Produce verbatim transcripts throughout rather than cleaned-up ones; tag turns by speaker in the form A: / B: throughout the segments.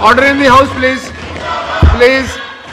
A: Order in the house, please. Please.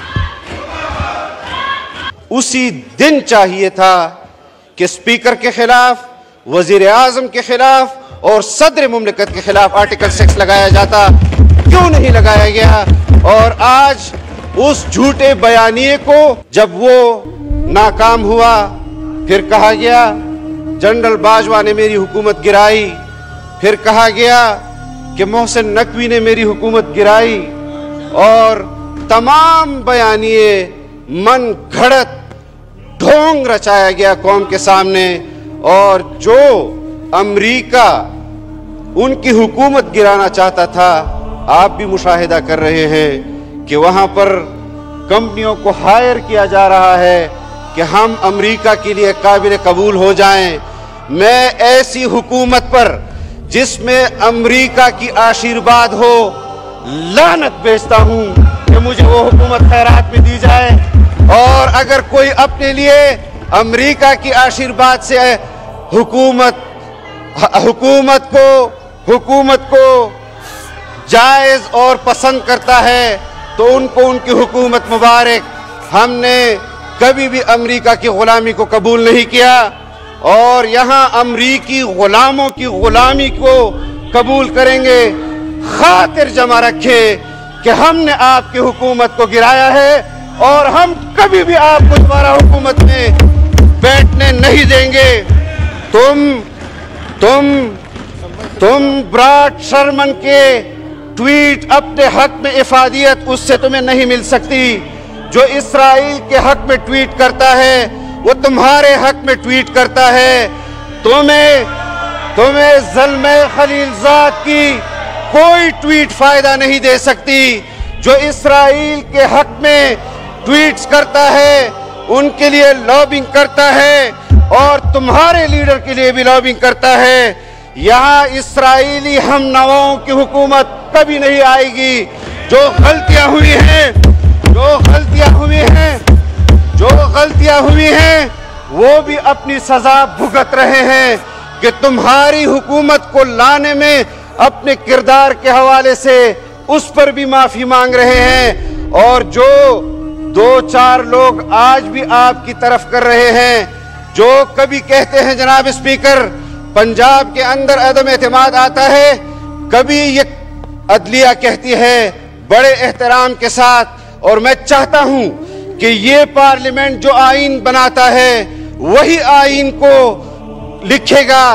B: उसी दिन चाहिए था कि स्पीकर के खिलाफ, वजीर आजम के खिलाफ और सदर मुमलिकत के खिलाफ आर्टिकल सिक्स लगाया जाता, क्यों नहीं लगाया गया? और आज उस झूठे बयानिए को जब वो नाकाम हुआ, फिर कहा गया जनरल बाजवा ने मेरी हुकूमत गिराई, फिर कहा गया कि मोहसिन नकवी ने मेरी हुकूमत गिराई, और तमाम बयानिए मन घड़त ढोंग रचाया गया कौम के सामने। और जो अमेरिका उनकी हुकूमत गिराना चाहता था, आप भी मुशाहिदा कर रहे हैं कि वहां पर कंपनियों को हायर किया जा रहा है कि हम अमेरिका के लिए काबिल कबूल हो जाएं। मैं ऐसी हुकूमत पर जिसमें अमेरिका की आशीर्वाद हो लानत भेजता हूं कि मुझे वो हुकूमत खैरात में दी जाए। और अगर कोई अपने लिए अमेरिका की आशीर्वाद से हुकूमत हुकूमत को हुकूमत को जायज और पसंद करता है तो उनको उनकी हुकूमत मुबारक। हमने कभी भी अमेरिका की गुलामी को कबूल नहीं किया और यहाँ अमरीकी गुलामों की गुलामी को कबूल करेंगे। खातिर जमा रखे कि हमने आपकी हुकूमत को गिराया है और हम कभी भी आपको दोबारा हुकूमत में बैठने नहीं देंगे। तुम तुम तुम ब्राड शर्मन के ट्वीट अपने हक में इफादियत उससे तुम्हें नहीं मिल सकती। जो इसराइल के हक में ट्वीट करता है वो तुम्हारे हक में ट्वीट करता है। तुम्हें तुम्हें ज़ल्मे खलीलजाद की कोई ट्वीट फायदा नहीं दे सकती। जो इसराइल के हक में ट्वीट्स करता है उनके लिए लॉबिंग करता है और तुम्हारे लीडर के लिए भी लॉबिंग करता है। यहाँ इसराइली हम नवाओं की हुकूमत कभी नहीं आएगी। जो गलतियां हुई हैं जो गलतियां हुई हैं जो गलतियां हुई हैं वो भी अपनी सजा भुगत रहे हैं कि तुम्हारी हुकूमत को लाने में अपने किरदार के हवाले से उस पर भी माफी मांग रहे हैं। और जो दो चार लोग आज भी आपकी तरफ कर रहे हैं, जो कभी कहते हैं जनाब स्पीकर पंजाब के अंदर अदम एतमाद आता है, कभी ये अदलिया कहती है बड़े एहतराम के साथ। और मैं चाहता हूं कि ये पार्लियामेंट जो आईन बनाता है वही आईन को लिखेगा।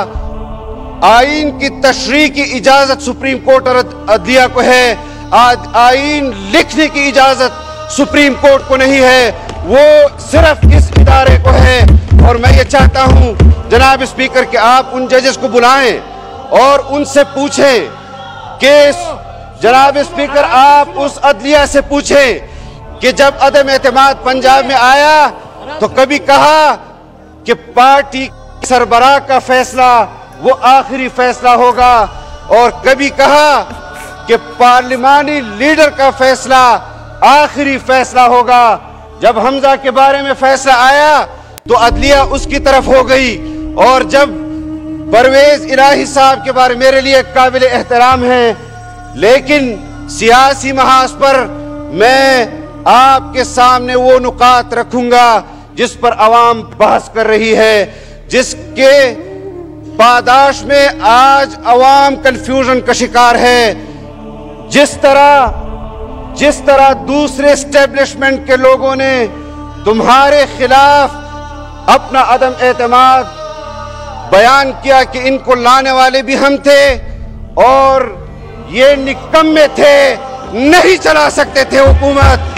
B: आईन की तशरीह की इजाजत सुप्रीम कोर्ट और अदलिया को है, आज आईन लिखने की इजाजत सुप्रीम कोर्ट को नहीं है, वो सिर्फ इस इदारे को है। और मैं ये चाहता हूं जनाब स्पीकर कि आप उन जजेस को बुलाएं और उनसे पूछें कि जनाब स्पीकर आप उस अदलिया से पूछें कि जब अदम एतमाद पंजाब में आया तो कभी कहा कि पार्टी सरबराह का फैसला वो आखिरी फैसला होगा, और कभी कहा कि पार्लिमानी लीडर का फैसला आखिरी फैसला होगा। जब हमजा के बारे में फैसला आया तो अदलिया उसकी तरफ हो गई, और जब परवेज इलाही साहब के बारे में मेरे लिए काबिल एहतराम है, लेकिन सियासी महाज पर मैं आपके सामने वो नुकात रखूंगा जिस पर आवाम बहस कर रही है, जिसके पादाश में आज आवाम कंफ्यूजन का शिकार है। जिस तरह जिस तरह दूसरे एस्टेब्लिशमेंट के लोगों ने तुम्हारे खिलाफ अपना अदम एतमाद बयान किया कि इनको लाने वाले भी हम थे और ये निकम्मे थे, नहीं चला सकते थे हुकूमत।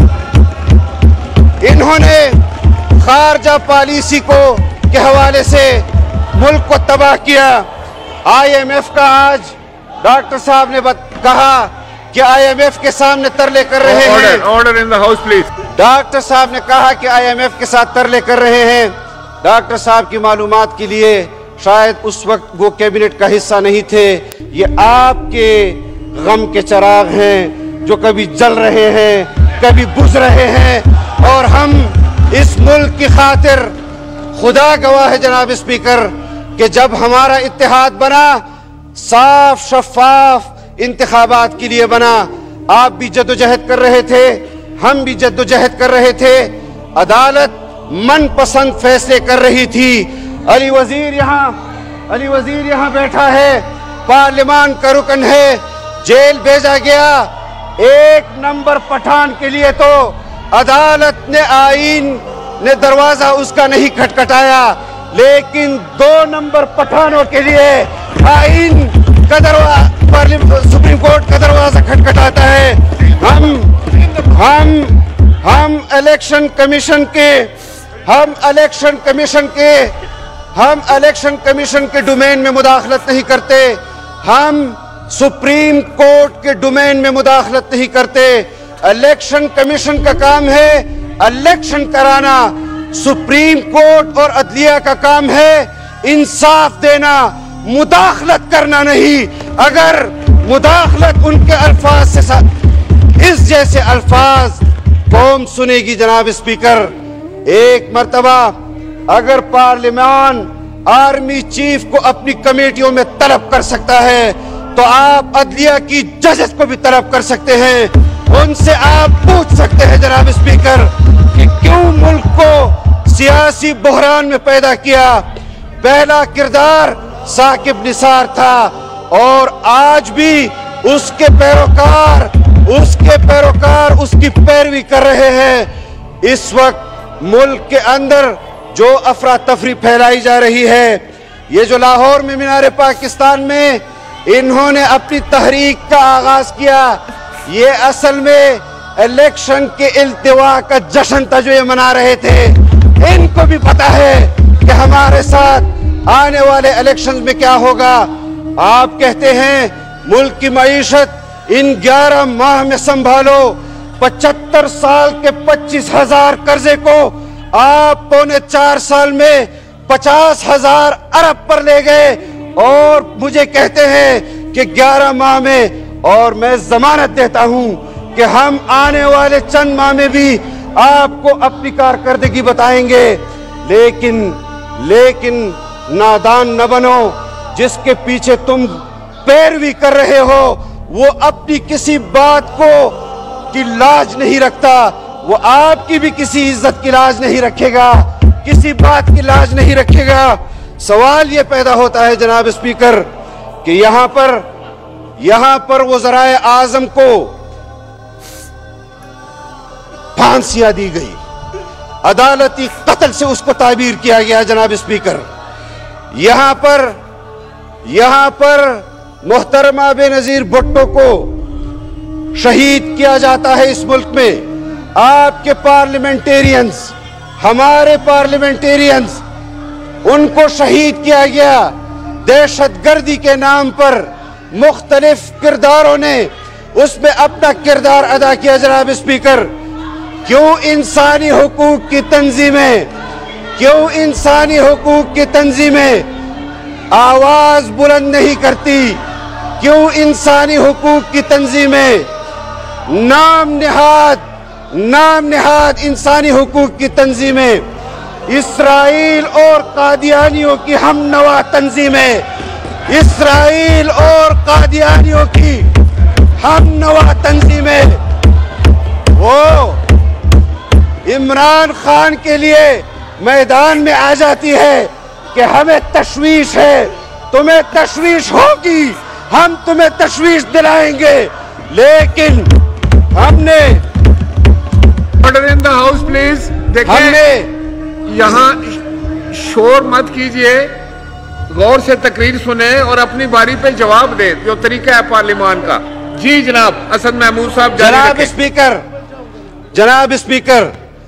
B: इन्होंने खारजा पॉलिसी को के हवाले से मुल्क को तबाह किया। आई एम एफ का आज डॉक्टर साहब ने कहा कि आई एम एफ के सामने तरले कर रहे हैं।
A: Order in the house please.
B: Doctor साहब ने कहा कि आई एम एफ के साथ तरले कर रहे हैं। डॉक्टर साहब की मालूमात के लिए शायद उस वक्त वो कैबिनेट का हिस्सा नहीं थे। ये आपके गम के चिराग हैं जो कभी जल रहे हैं कभी बुझ रहे हैं, और हम इस मुल्क की खातिर खुदा गवाह है जनाब स्पीकर कि जब हमारा इत्तेहाद बना साफ शफाफ इंतखाबात के लिए बना। آپ بھی جدوجہد کر رہے تھے, ہم بھی جدوجہد کر رہے تھے. عدالت من پسند فیصلے کر رہی تھی. علی وزیر یہاں علی وزیر یہاں بیٹھا ہے, پارلیمان کا رکن ہے, جیل بھیجا گیا. ایک نمبر پٹھان کے لیے تو عدالت نے آئین نے دروازہ اس کا نہیں کھٹکھٹایا, لیکن دو نمبر پٹھانوں کے لیے آئین کا دروازہ, سپریم کورٹ کا دروازہ کھٹکھٹاتا ہے. ہم ہم ہم الیکشن کمیشن کے ہم الیکشن کمیشن کے ہم الیکشن کمیشن کے ڈومین میں مداخلت نہیں کرتے. ہم سپریم کورٹ کے ڈومین میں مداخلت نہیں کرتے. الیکشن کمیشن کا کام ہے الیکشن کرانا, سپریم کورٹ اور عدلیہ کا کام ہے انصاف دینا, مداخلت کرنا نہیں. اگر مداخلت ان کے الفاظ سے اس جیسے الفاظ قوم سنے گی جناب اسپیکر. ایک مرتبہ اگر پارلیمان آرمی چیف کو اپنی کمیٹیوں میں طلب کر سکتا ہے تو آپ عدلیہ کی ججز کو بھی طلب کر سکتے ہیں. ان سے آپ پوچھ سکتے ہیں جناب اسپیکر کہ کیوں ملک کو سیاسی بحران میں پیدا کیا. پہلا کردار ثاقب نثار تھا اور آج بھی اس کے پیروکار اس کے پیروکار اس کی پیروی کر رہے ہیں. اس وقت ملک کے اندر جو افراتفری پھیلائی جا رہی ہے, یہ جو لاہور میں مینار پاکستان میں انہوں نے اپنی تحریک کا آغاز کیا, یہ اصل میں الیکشن کے التوا کا جشن تھا جو یہ منا رہے تھے. ان کو بھی پتا ہے کہ ہمارے ساتھ آنے والے الیکشن میں کیا ہوگا. آپ کہتے ہیں ملک کی معیشت ان گیارہ ماہ میں سنبھالو, پچہتر سال کے پچیس ہزار قرضے کو آپ پونے چار سال میں پچاس ہزار ارب پر لے گئے اور مجھے کہتے ہیں کہ گیارہ ماہ میں, اور میں ضمانت دیتا ہوں کہ ہم آنے والے چند ماہ میں بھی آپ کو اپنی کارکردگی بتائیں گے. لیکن لیکن نادان نہ بنو, جس کے پیچھے تم پیروی کر رہے ہو وہ اپنی کسی بات کو کی لاج نہیں رکھتا, وہ آپ کی بھی کسی عزت کی لاج نہیں رکھے گا, کسی بات کی لاج نہیں رکھے گا. سوال یہ پیدا ہوتا ہے جناب اسپیکر کہ یہاں پر یہاں پر وزرائے اعظم کو پھانسیاں دی گئی, عدالتی قتل سے اس کو تعبیر کیا گیا. جناب اسپیکر یہاں پر یہاں پر محترمہ بے نظیر بھٹو کو شہید کیا جاتا ہے اس ملک میں. آپ کے پارلیمنٹیرینز, ہمارے پارلیمنٹیرینز, ان کو شہید کیا گیا. دہشت گردی کے نام پر مختلف کرداروں نے اس میں اپنا کردار ادا کیا. جناب اسپیکر کیوں انسانی حقوق کی تنظیمیں کیوں انسانی حقوق کی تنظیمیں آواز بلند نہیں کرتی؟ کیوں انسانی حقوق کی تنظیمیں نام نہاد نام نہاد انسانی حقوق کی تنظیمیں اسرائیل اور قادیانیوں کی ہم نوا تنظیمیں اسرائیل اور قادیانیوں کی ہم نوا تنظیمیں وہ عمران خان کے لیے میدان میں آ جاتی ہے کہ ہمیں تشویش ہے. تمہیں تشویش ہوگی, ہم تمہیں تشویش دلائیں گے, لیکن ہم نے
A: order in the house please.
B: ہم نے
A: یہاں شور مت کیجئے, غور سے تقریر سنیں اور اپنی باری پہ جواب دیں جو طریقہ ہے پارلیمان کا. جی جناب اسد محمود صاحب.
B: جناب اسپیکر جناب اسپیکر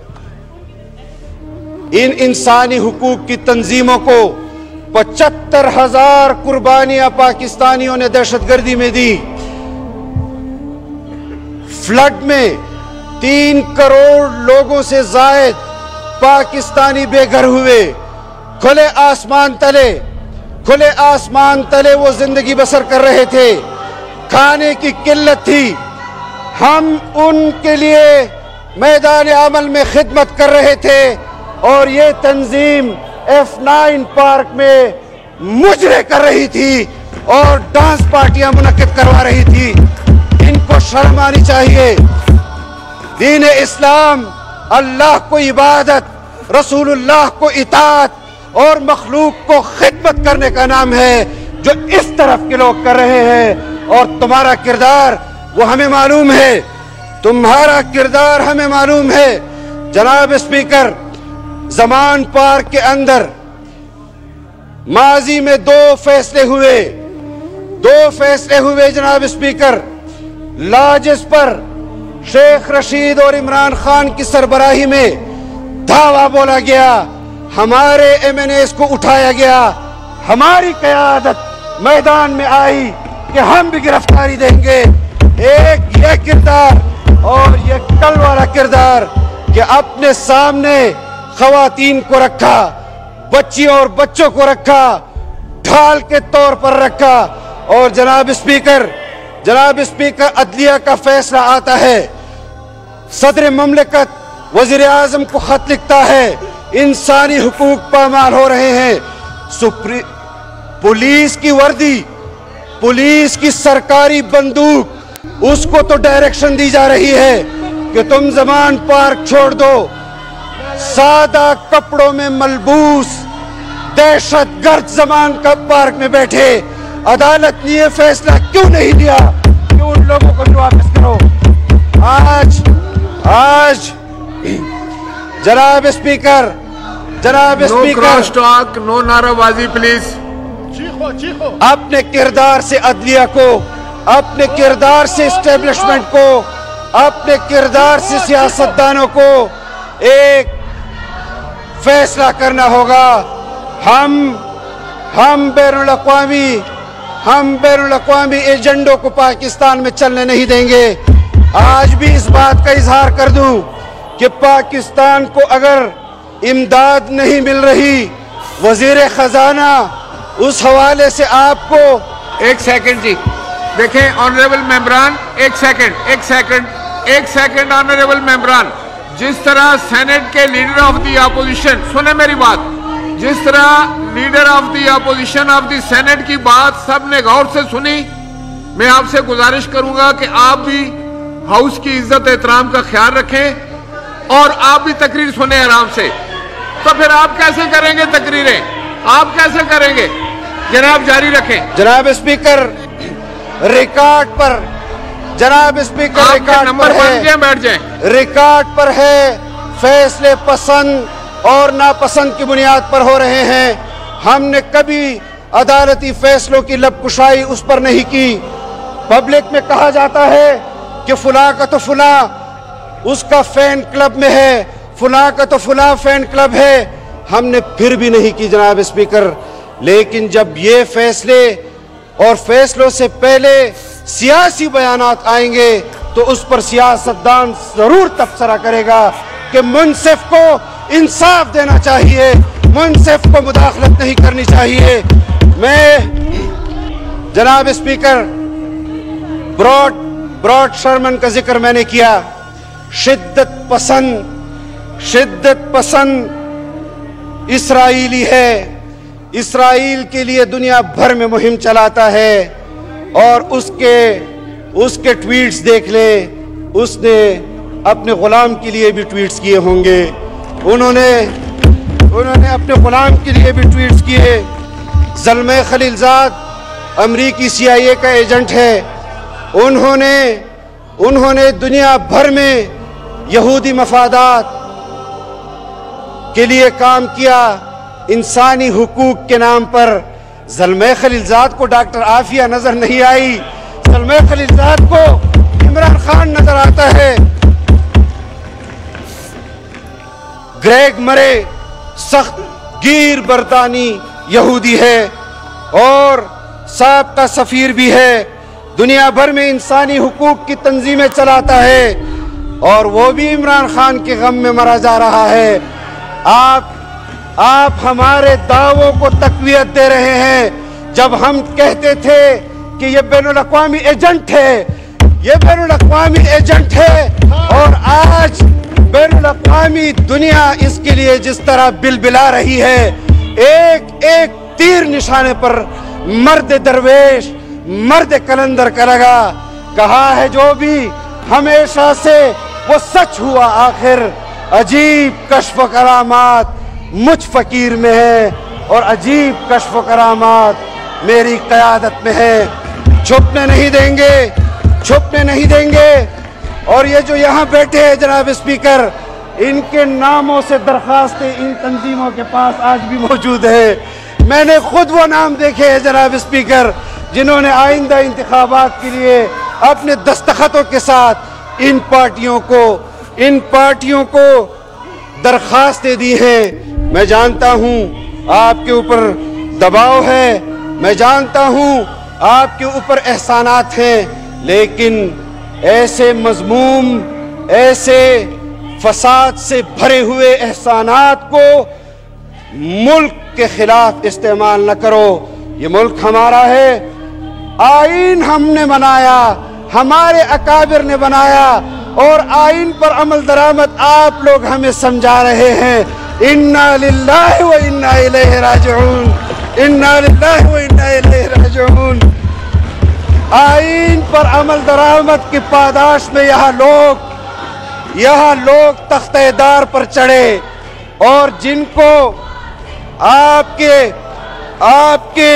B: ان انسانی حقوق کی تنظیموں کو پچہتر ہزار قربانیاں پاکستانیوں نے دہشت گردی میں دی. فلڈ میں تین کروڑ لوگوں سے زائد پاکستانی بے گھر ہوئے. کھلے آسمان تلے کھلے آسمان تلے وہ زندگی بسر کر رہے تھے, کھانے کی قلت تھی. ہم ان کے لیے میدان عمل میں خدمت کر رہے تھے اور یہ تنظیم ایف نائن پارک میں مجرے کر رہی تھی اور ڈانس پارٹیاں منعقد کروا رہی تھی. ان کو शर्म आनी चाहिए। दीन इस्लाम अल्लाह को इबादत, रसूलुल्लाह को इताअत और मखलूक को खिदमत करने का नाम है, जो इस तरफ के लोग कर रहे हैं। और तुम्हारा किरदार वो हमें मालूम है, तुम्हारा किरदार हमें मालूम है। जनाब स्पीकर, जमान पार्क के अंदर माजी में दो फैसले हुए, दो फैसले हुए जनाब स्पीकर। लाजिस पर शेख रशीद और इमरान खान की सरबराही में दावा बोला गया, हमारे एम एन एस को उठाया गया, हमारी क़यादत मैदान में आई कि हम भी गिरफ्तारी देंगे। एक ये किरदार और ये कल वाला किरदार कि अपने सामने ख़वातीन को रखा, बच्चियों और बच्चों को रखा, ढाल के तौर पर रखा। और जनाब स्पीकर, जनाब स्पीकर, अदलिया का फैसला आता है, सदर मुमलिकत वज़ीर आज़म को खत लिखता है, इंसानी हुकूक पामाल हो रहे हैं। सुप्री पुलिस की वर्दी, पुलिस की सरकारी बंदूक, उसको तो डायरेक्शन दी जा रही है कि तुम जमान पार्क छोड़ दो। सादा कपड़ों में मलबूस दहशत गर्द जमान का पार्क में बैठे, अदालत ने यह फैसला क्यों नहीं लिया कि उन लोगों को वापस करो? आज आज जनाब स्पीकर, जनाब स्पीकर,
A: स्टॉक, नो नाराबाजी प्लीज।
C: चीखो चीखो।
B: अपने किरदार से अदलिया को, अपने किरदार से एस्टेब्लिशमेंट को, अपने किरदार से सियासतदानों को एक फैसला करना होगा। हम हम बैनुल अक़वामी हम बैनुल अक़वामी एजेंडों को पाकिस्तान में चलने नहीं देंगे। आज भी इस बात का इजहार कर दूं कि पाकिस्तान को अगर इमदाद नहीं मिल रही, वजीर खजाना उस हवाले से आपको।
A: एक सेकंड जी, देखें ऑनरेबल मेंबरान, एक सेकंड एक सेकंड एक सेकंड ऑनरेबल मेंबरान, जिस तरह सेनेट के लीडर ऑफ द अपोजिशन, सुने मेरी बात, जिस तरह leader of the opposition of the senate की बात सबने गौर से सुनी, मैं आपसे गुजारिश करूंगा कि आप भी हाउस की इज्जत एहतराम का ख्याल रखें और आप भी तकरीर सुने आराम से। तो फिर आप कैसे करेंगे तकरीरें, आप कैसे करेंगे? जनाब जारी रखें।
B: जनाब स्पीकर, रिकॉर्ड पर, जनाब स्पीकर रिकॉर्ड
A: नंबर
B: पर है,
A: बैठ जाएं।
B: रिकॉर्ड पर है, फैसले पसंद और नापसंद की बुनियाद पर हो रहे हैं। हमने कभी अदालती फैसलों की लबकुशाई उस पर नहीं की। पब्लिक में कहा जाता है कि फुला का तो फुला उसका फैन क्लब में है, फुला का तो फुला फैन क्लब है, हमने फिर भी नहीं की जनाब स्पीकर। लेकिन जब ये फैसले और फैसलों से पहले सियासी बयानात आएंगे तो उस पर सियासतदान जरूर तबसरा करेगा कि मुनसिफ को इंसाफ देना चाहिए, मुनसिफ को मुदाखलत नहीं करनी चाहिए। मैं जनाब स्पीकर, ब्रॉड ब्रॉड शर्मन का जिक्र मैंने किया। शिद्दत पसंद शिद्दत पसंद इसराइली है, इसराइल के लिए दुनिया भर में मुहिम चलाता है और उसके उसके ट्वीट्स देख ले, उसने अपने गुलाम के लिए भी ट्वीट्स किए होंगे, उन्होंने उन्होंने अपने गुलाम के लिए भी ट्वीट्स किए। ज़ल्मे खलीलजाद अमरीकी सी आई ए का एजेंट है, उन्होंने उन्होंने दुनिया भर में यहूदी मफादात के लिए काम किया, इंसानी हुकूक के नाम पर। ज़ल्मे खलीलजाद को डॉक्टर आफिया नजर नहीं आई, ज़ल्मे खलीलजाद को इमरान खान नजर आता है। ग्रेग मरे सख्त गिर बरतानी यहूदी है और साहब का सफीर भी है, दुनिया भर में इंसानी हुकूक की तंजीमें चलाता है और वो भी इमरान खान के गम में मरा जा रहा है। आप आप हमारे दावों को तक़वियत दे रहे हैं जब हम कहते थे कि ये बैनुल अक़वामी एजेंट है, ये बैनुल अक़वामी एजेंट है, और आज बैनुल अक़वामी दुनिया इसके लिए जिस तरह बिलबिला रही है, एक एक तीर निशाने पर मर्द दरवेश, मर्द कलंदर का लगा کہا ہے جو بھی ہمیشہ سے وہ سچ ہوا آخر، عجیب کشف و کرامات مجھ فقیر میں ہے اور عجیب کشف و کرامات میری قیادت میں ہے۔ چھپنے نہیں دیں گے، چھپنے نہیں دیں گے۔ اور یہ جو یہاں بیٹھے ہیں جناب اسپیکر، ان کے ناموں سے درخواستیں ان تنظیموں کے پاس آج بھی موجود ہے۔ میں نے خود وہ نام دیکھے ہیں جناب اسپیکر جنہوں نے آئندہ انتخابات کے لیے اپنے دستخطوں کے ساتھ ان پارٹیوں کو ان پارٹیوں کو درخواستیں دی ہیں۔ میں جانتا ہوں آپ کے اوپر دباؤ ہے، میں جانتا ہوں آپ کے اوپر احسانات ہیں، لیکن ایسے مذموم، ایسے فساد سے بھرے ہوئے احسانات کو ملک کے خلاف استعمال نہ کرو۔ یہ ملک ہمارا ہے، آئین ہم نے بنایا، ہمارے اکابر نے بنایا، اور آئین پر عمل درآمد آپ لوگ ہمیں سمجھا رہے ہیں۔ انا للہ و انا الیہ راجعون، انا للہ و انا الیہ راجعون۔ آئین پر عمل درآمد کی پاداش میں یہاں لوگ یہاں لوگ تختہ دار پر چڑھے، اور جن کو آپ کے آپ کے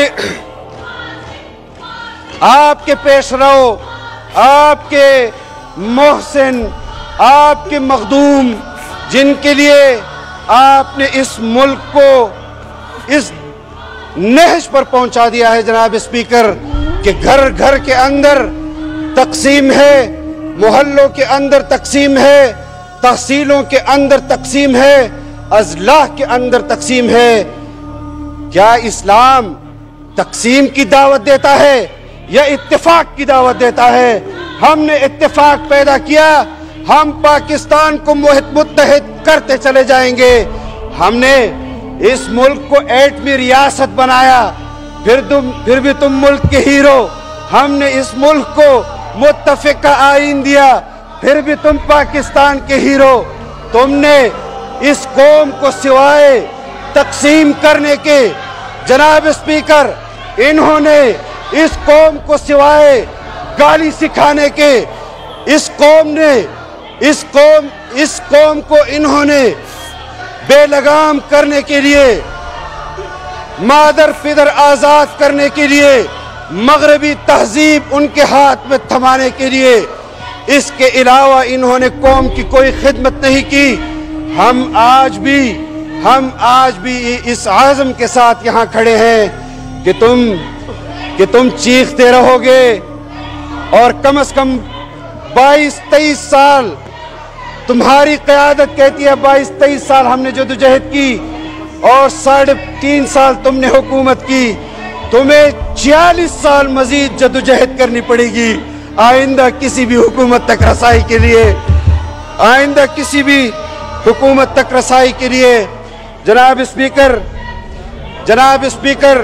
B: آپ کے پیش رو، آپ کے محسن، آپ کے مخدوم، جن کے لیے آپ نے اس ملک کو اس نہج پر پہنچا دیا ہے جناب اسپیکر کہ گھر گھر کے اندر تقسیم ہے، محلوں کے اندر تقسیم ہے، تحصیلوں کے اندر تقسیم ہے، اضلاع کے اندر تقسیم ہے۔ کیا اسلام تقسیم کی دعوت دیتا ہے یا اتفاق کی دعوت دیتا ہے؟ ہم نے اتفاق پیدا کیا، ہم پاکستان کو متحد کرتے چلے جائیں گے۔ ہم نے اس ملک کو ایٹمی ریاست بنایا، پھر تم پھر بھی تم ملک کے ہیرو۔ ہم نے اس ملک کو متفقہ آئین دیا، پھر بھی تم پاکستان کے ہیرو۔ تم نے اس قوم کو سوائے تقسیم کرنے کے جناب اسپیکر، انہوں نے اس قوم کو سوائے گالی سکھانے کے، اس قوم نے اس قوم اس قوم کو انہوں نے بے لگام کرنے کے لیے، مادر پدر آزاد کرنے کے لیے، مغربی تہذیب ان کے ہاتھ میں تھمانے کے لیے، اس کے علاوہ انہوں نے قوم کی کوئی خدمت نہیں کی۔ ہم آج بھی ہم آج بھی اس عزم کے ساتھ یہاں کھڑے ہیں کہ تم کہ تم چیختے رہو گے، اور کم از کم بائیس تیئیس سال تمہاری قیادت کہتی ہے، بائیس تیئیس سال ہم نے جدوجہد کی، اور ساڑھے تین سال تم نے حکومت کی، تمہیں چھیالیس سال مزید جدوجہد کرنی پڑے گی آئندہ کسی بھی حکومت تک رسائی کے لیے آئندہ کسی بھی حکومت تک رسائی کے لیے جناب اسپیکر جناب اسپیکر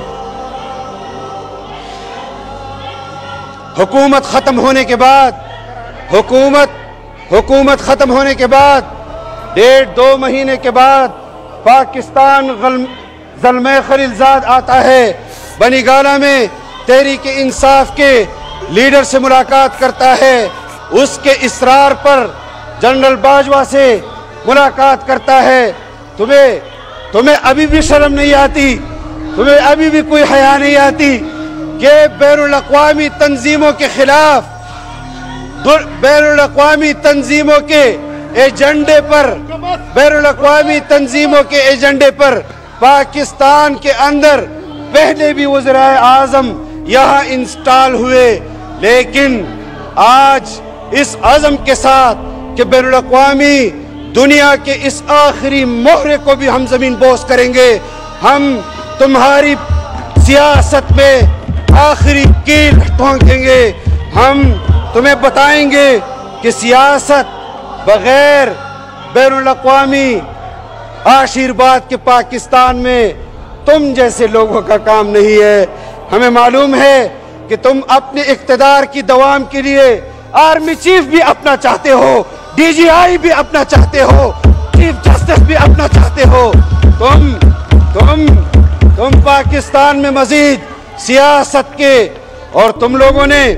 B: حکومت ختم ہونے کے بعد حکومت حکومت ختم ہونے کے بعد ڈیڑھ دو مہینے کے بعد پاکستان زلمے خلیلزاد آتا ہے، بنی گالہ میں تحریک انصاف کے لیڈر سے ملاقات کرتا ہے، اس کے اصرار پر جنرل باجوہ سے ملاقات کرتا ہے۔ تمہیں تمہیں ابھی بھی شرم نہیں آتی، تمہیں ابھی بھی کوئی حیا نہیں آتی کہ بین الاقوامی تنظیموں کے خلاف بین الاقوامی تنظیموں کے ایجنڈے پر بین الاقوامی تنظیموں کے ایجنڈے پر پاکستان کے اندر پہلے بھی وزرائے اعظم یہاں انسٹال ہوئے، لیکن آج اس عزم کے ساتھ کہ بین الاقوامی دنیا کے اس آخری مہرے کو بھی ہم زمین بوس کریں گے، ہم تمہاری سیاست میں آخری کیل ٹھونکیں گے، ہم تمہیں بتائیں گے کہ سیاست بغیر بین الاقوامی آشیرواد کے پاکستان میں تم جیسے لوگوں کا کام نہیں ہے۔ ہمیں معلوم ہے کہ تم اپنے اقتدار کی دوام کے لیے آرمی چیف بھی اپنا چاہتے ہو، ڈی جی آئی بھی اپنا چاہتے ہو، چیف جسٹس بھی اپنا چاہتے ہو۔ تم تم تم پاکستان میں مزید سیاست کے اور تم لوگوں نے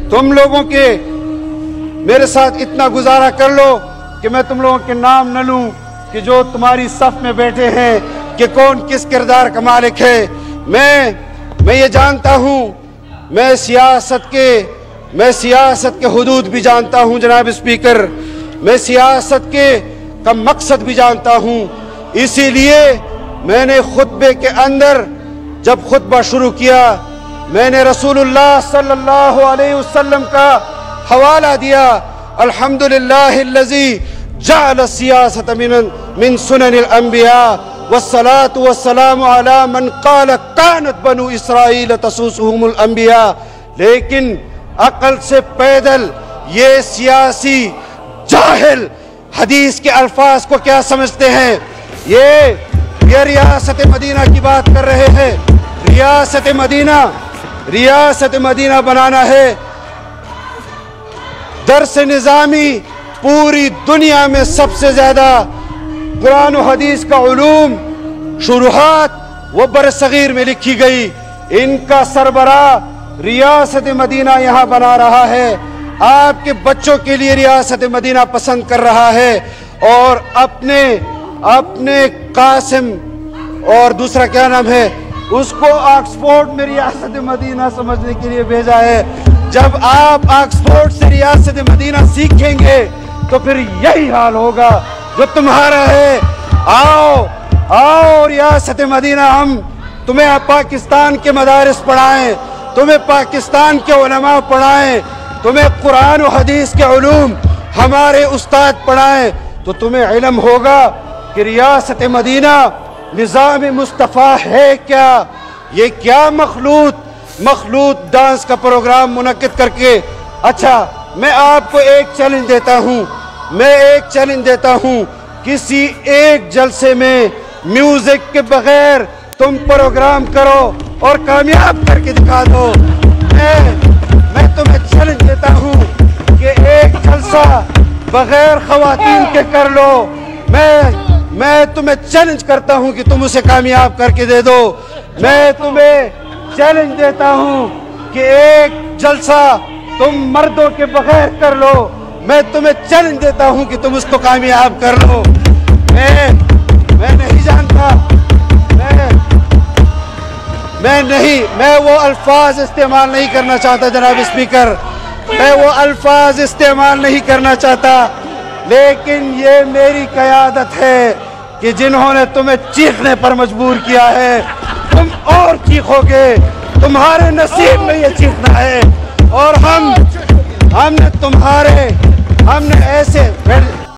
B: तुम लोगों के मेरे साथ इतना गुजारा कर लो कि मैं तुम लोगों के नाम न लूं कि जो तुम्हारी सफ में बैठे हैं कि कौन किस किरदार का मालिक है। मैं मैं ये जानता हूँ, मैं सियासत के मैं सियासत के हुदूद भी जानता हूँ जनाब स्पीकर, मैं सियासत के का मकसद भी जानता हूँ। इसीलिए मैंने खुतबे के अंदर जब खुतबा शुरू किया मैंने रसूलुल्लाह सल्लल्लाहु अलैहि वसल्लम का हवाला दिया। अल्हम्दुलिल्लाहिल्लज़ी जअल सियासत मिन मिन सुननिल अंबिया वस्सलातु वस्सलामु अला मन क़ाल कानत बनु इसराईल तसूसुहुमुल अंबिया। लेकिन अकल से पैदल ये सियासी जाहिल हदीस के अल्फाज को क्या समझते हैं। ये ये रियासत मदीना की बात कर रहे हैं। रियासत मदीना रियासत मदीना बनाना है। दर्स निज़ामी पूरी दुनिया में सबसे ज्यादा कुरान और हदीस का उलूम शुरुआत वो बरसगीर में लिखी गई। इनका सरबराह रियासत मदीना यहाँ बना रहा है, आपके बच्चों के लिए रियासत मदीना पसंद कर रहा है और अपने अपने कासिम और दूसरा क्या नाम है उसको ऑक्सफोर्ड में रियासत मदीना समझने के लिए भेजा है। जब आप ऑक्सफोर्ड से रियासत मदीना सीखेंगे तो फिर यही हाल होगा जो तुम्हारा है। आओ आओ रियासत मदीना, हम तुम्हें पाकिस्तान के मदारिस पढ़ाएं, तुम्हें पाकिस्तान के उलमा पढ़ाएं, तुम्हें कुरान और हदीस के उलूम हमारे उस्ताद पढ़ाएं तो तुम्हें इल्म होगा कि रियासत मदीना निज़ाम मुस्तफ़ा है क्या। ये क्या मखलूत मखलूत डांस का प्रोग्राम मुनक्किद करके। अच्छा, मैं आपको एक चैलेंज देता हूँ मैं एक चैलेंज देता हूँ किसी एक जलसे में म्यूजिक के बगैर तुम प्रोग्राम करो और कामयाब करके दिखा दो। मैं मैं तुम्हें चैलेंज देता हूँ कि एक जलसा बगैर खवातीन के कर लो। मैं मैं तुम्हें चैलेंज करता हूँ कि तुम उसे कामयाब करके दे दो। मैं तुम्हें चैलेंज देता हूँ कि एक जलसा तुम मर्दों के बगैर कर लो। मैं तुम्हें चैलेंज देता हूँ कि तुम उसको कामयाब कर लो। मैं मैं नहीं जानता मैं मैं नहीं मैं वो अल्फाज इस्तेमाल नहीं करना चाहता जनाब स्पीकर, मैं वो अल्फाज इस्तेमाल नहीं करना चाहता, लेकिन ये मेरी क़यादत है कि जिन्होंने तुम्हें चीखने पर मजबूर किया है तुम और चीखोगे। तुम्हारे नसीब में ये चीखना है और हम हमने तुम्हारे हमने ऐसे